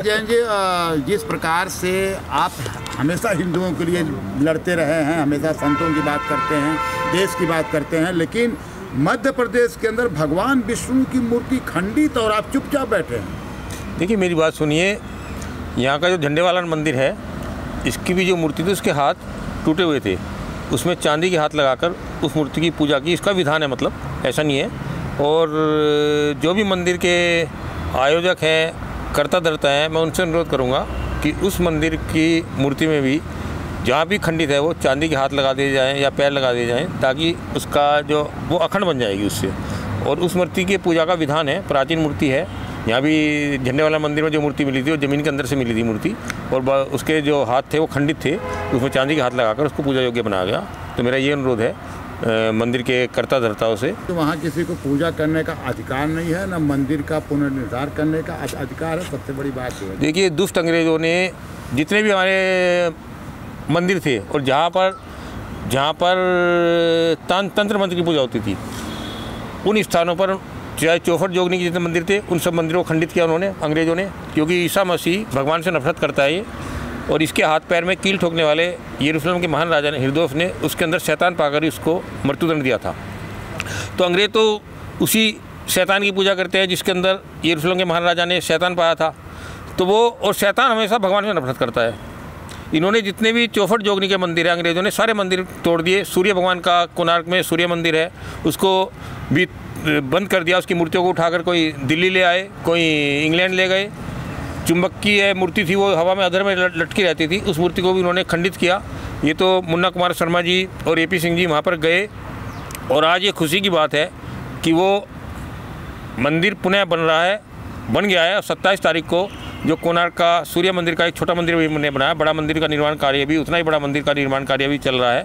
मुकेश जैन जी, जिस प्रकार से आप हमेशा हिंदुओं के लिए लड़ते रहे हैं, हमेशा संतों की बात करते हैं, देश की बात करते हैं, लेकिन मध्य प्रदेश के अंदर भगवान विष्णु की मूर्ति खंडित और आप चुपचाप बैठे हैं। देखिए मेरी बात सुनिए, यहाँ का जो झंडे वाला मंदिर है, इसकी भी जो मूर्ति थी उसके हाथ टूटे हुए थे, उसमें चांदी के हाथ लगाकर उस मूर्ति की पूजा की, इसका विधान है, मतलब ऐसा नहीं है। और जो भी मंदिर के आयोजक हैं, कर्ता धर्ता हैं, मैं उनसे अनुरोध करूँगा कि उस मंदिर की मूर्ति में भी जहाँ भी खंडित है वो चांदी के हाथ लगा दिए जाएँ या पैर लगा दिए जाएँ, ताकि उसका जो वो अखंड बन जाएगी उससे। और उस मूर्ति की पूजा का विधान है, प्राचीन मूर्ति है। यहाँ भी झंडे वाला मंदिर में जो मूर्ति मिली थी वो ज़मीन के अंदर से मिली थी मूर्ति, और उसके जो हाथ थे वो खंडित थे, उसमें चांदी के हाथ लगाकर उसको पूजा योग्य बनाया गया। तो मेरा ये अनुरोध है मंदिर के कर्ता धर्ताओं से। तो वहाँ किसी को पूजा करने का अधिकार नहीं है, ना मंदिर का पुनर्निर्धार करने का अधिकार है, सबसे बड़ी बात है। देखिए दुष्ट अंग्रेज़ों ने जितने भी हमारे मंदिर थे और जहाँ पर तंत्र मंत्र की पूजा होती थी, उन स्थानों पर चाहे चौफट जोगनी के जितने मंदिर थे उन सब मंदिरों को खंडित किया उन्होंने, अंग्रेज़ों ने, क्योंकि ईसा मसीह भगवान से नफरत करता है ये। और इसके हाथ पैर में कील ठोकने वाले यरूशलेम के महान राजा ने, हिरदोस ने, उसके अंदर शैतान पाकर उसको मृत्युदंड दिया था। तो अंग्रेज़ तो उसी शैतान की पूजा करते हैं जिसके अंदर यरूशलेम के महान राजा ने शैतान पाया था। तो वो, और शैतान हमेशा भगवान से नफरत करता है। इन्होंने जितने भी चौफट जोगनी के मंदिर हैं, अंग्रेज़ों ने सारे मंदिर तोड़ दिए। सूर्य भगवान का कोणार्क में सूर्य मंदिर है, उसको भी बंद कर दिया। उसकी मूर्तियों को उठाकर कोई दिल्ली ले आए, कोई इंग्लैंड ले गए। चुंबक की मूर्ति थी, वो हवा में अधर में लटकी रहती थी, उस मूर्ति को भी उन्होंने खंडित किया। ये तो मुन्ना कुमार शर्मा जी और AP सिंह जी वहाँ पर गए, और आज ये खुशी की बात है कि वो मंदिर पुनः बन गया है। 27 तारीख को जो कोणार्क का सूर्य मंदिर का एक छोटा मंदिर भी हमने बनाया, बड़ा मंदिर का निर्माण कार्य भी, उतना ही बड़ा मंदिर का निर्माण कार्य भी चल रहा है।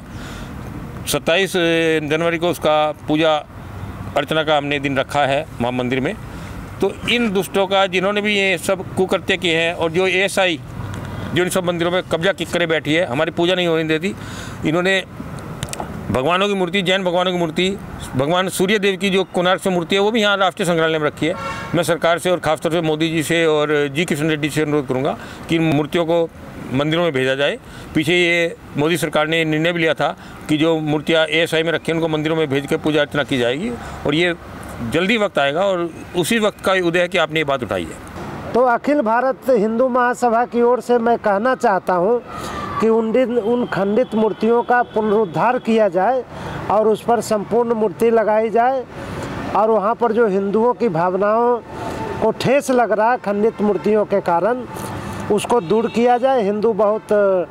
27 जनवरी को उसका पूजा अर्चना का हमने दिन रखा है वहाँ मंदिर में। तो इन दुष्टों का, जिन्होंने भी ये सब कुकृत्य किए हैं, और जो ASI जो इन सब मंदिरों में कब्जा करे बैठी है, हमारी पूजा नहीं होने देती, इन्होंने भगवानों की मूर्ति, जैन भगवानों की मूर्ति, भगवान सूर्य देव की जो कोणार्क से मूर्ति है वो भी यहाँ राष्ट्रीय संग्रहालय में रखी है। मैं सरकार से और खासतौर से मोदी जी से और जी किशन रेड्डी से अनुरोध करूँगा कि इन मूर्तियों को मंदिरों में भेजा जाए। पीछे ये मोदी सरकार ने निर्णय भी लिया था कि जो मूर्तियाँ ASI में रखी हैं उनको मंदिरों में भेज कर पूजा अर्चना की जाएगी, और ये जल्दी वक्त आएगा, और उसी वक्त का उदय है कि आपने ये बात उठाई है। तो अखिल भारत हिंदू महासभा की ओर से मैं कहना चाहता हूँ कि उन खंडित मूर्तियों का पुनरुद्धार किया जाए और उस पर संपूर्ण मूर्ति लगाई जाए, और वहाँ पर जो हिंदुओं की भावनाओं को ठेस लग रहा है खंडित मूर्तियों के कारण, उसको दूर किया जाए। हिंदू बहुत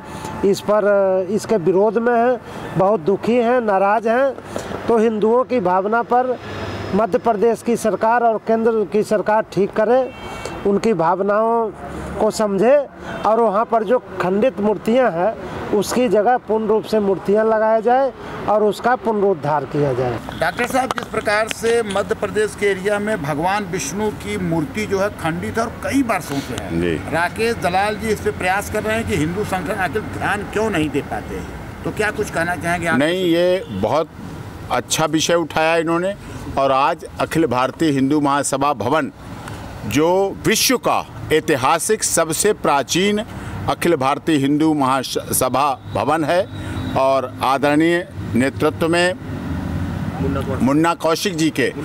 इसके विरोध में हैं, बहुत दुखी हैं, नाराज़ हैं। तो हिंदुओं की भावना पर मध्य प्रदेश की सरकार और केंद्र की सरकार ठीक करे, उनकी भावनाओं को समझे, और वहाँ पर जो खंडित मूर्तियाँ हैं उसकी जगह पूर्ण रूप से मूर्तियाँ लगाया जाए और उसका पुनरुद्धार किया जाए। डॉक्टर साहब, जिस प्रकार से मध्य प्रदेश के एरिया में भगवान विष्णु की मूर्ति जो है खंडित है और कई वर्षों से है, राकेश दलाल जी इस पे प्रयास कर रहे हैं कि हिंदू संगठन आखिर ध्यान क्यों नहीं दे पाते, तो क्या कुछ कहना चाहेंगे आप? नहीं, ये बहुत अच्छा विषय उठाया इन्होंने, और आज अखिल भारतीय हिंदू महासभा भवन जो विश्व का ऐतिहासिक सबसे प्राचीन अखिल भारतीय हिंदू महासभा भवन है, और आदरणीय नेतृत्व में मुन्ना कौशिक जी के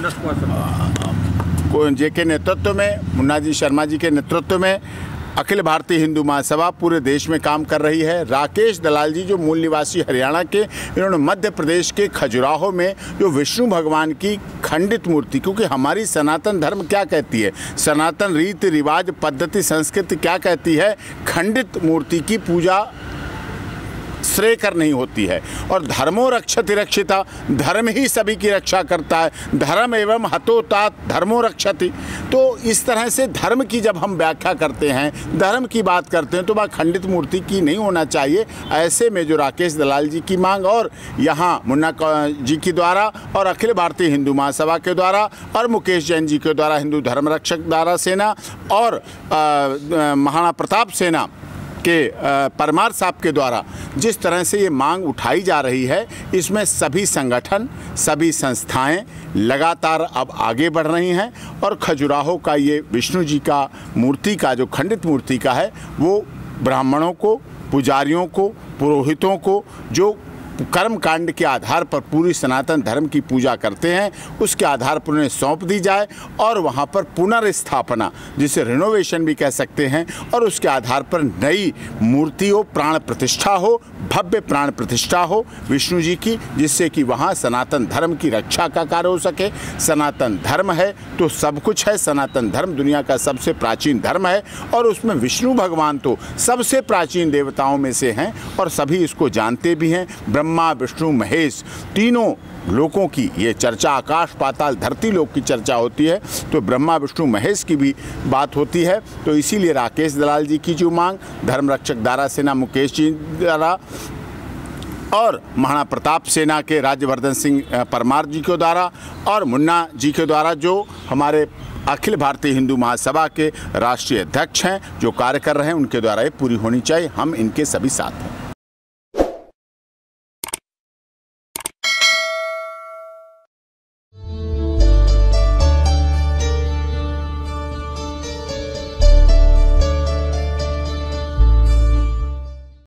नेतृत्व में, मुन्ना जी शर्मा जी के नेतृत्व में अखिल भारतीय हिंदू महासभा पूरे देश में काम कर रही है। राकेश दलाल जी जो मूल निवासी हरियाणा के, इन्होंने मध्य प्रदेश के खजुराहो में जो विष्णु भगवान की खंडित मूर्ति, क्योंकि हमारी सनातन धर्म क्या कहती है, सनातन रीति रिवाज पद्धति संस्कृति क्या कहती है, खंडित मूर्ति की पूजा श्रेयकर नहीं होती है। और धर्मो रक्षति रक्षिता, धर्म ही सभी की रक्षा करता है, धर्म एवं हतोतात धर्मो रक्षति। तो इस तरह से धर्म की जब हम व्याख्या करते हैं, धर्म की बात करते हैं, तो वह खंडित मूर्ति की नहीं होना चाहिए। ऐसे में जो राकेश दलाल जी की मांग, और यहाँ मुन्ना जी के द्वारा और अखिल भारतीय हिंदू महासभा के द्वारा और मुकेश जैन जी के द्वारा हिंदू धर्म रक्षक दारा सेना और महाराणा प्रताप सेना के परमार साहब के द्वारा जिस तरह से ये मांग उठाई जा रही है, इसमें सभी संगठन, सभी संस्थाएं लगातार अब आगे बढ़ रही हैं और खजुराहो का ये विष्णु जी का मूर्ति का जो खंडित मूर्ति का है, वो ब्राह्मणों को, पुजारियों को, पुरोहितों को जो कर्म कांड के आधार पर पूरी सनातन धर्म की पूजा करते हैं, उसके आधार पर उन्हें सौंप दी जाए और वहाँ पर पुनर्स्थापना, जिसे रिनोवेशन भी कह सकते हैं, और उसके आधार पर नई मूर्ति हो, प्राण प्रतिष्ठा हो, भव्य प्राण प्रतिष्ठा हो विष्णु जी की, जिससे कि वहाँ सनातन धर्म की रक्षा का कार्य हो सके। सनातन धर्म है तो सब कुछ है। सनातन धर्म दुनिया का सबसे प्राचीन धर्म है और उसमें विष्णु भगवान तो सबसे प्राचीन देवताओं में से हैं और सभी इसको जानते भी हैं। ब्रह्मा, विष्णु, महेश, तीनों लोकों की ये चर्चा, आकाश पाताल धरती लोक की चर्चा होती है, तो ब्रह्मा, विष्णु, महेश की भी बात होती है। तो इसीलिए राकेश दलाल जी की जो मांग, धर्म रक्षक दारा सेना मुकेश जी द्वारा और महाराणा प्रताप सेना के राज्यवर्धन सिंह परमार जी के द्वारा और मुन्ना जी के द्वारा, जो हमारे अखिल भारतीय हिंदू महासभा के राष्ट्रीय अध्यक्ष हैं, जो कार्य कर रहे हैं, उनके द्वारा ये पूरी होनी चाहिए। हम इनके सभी साथ हैं।